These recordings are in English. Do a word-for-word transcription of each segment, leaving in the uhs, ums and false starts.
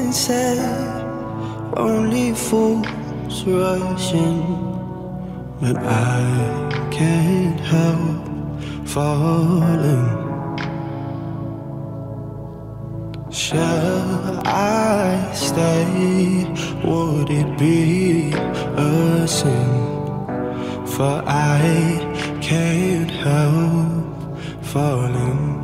been said, only fools rush in, but I can't help falling. Shall I stay? Would it be a sin? For I can't help falling.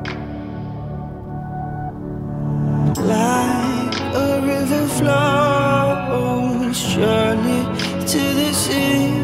Like a river flows surely to the sea,